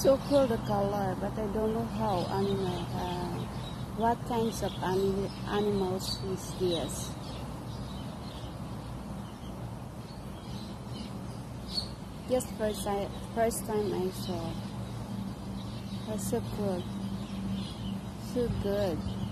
So cool the color, but I don't know how what kinds of animals is this. Just first time I saw. That's so cool. So good.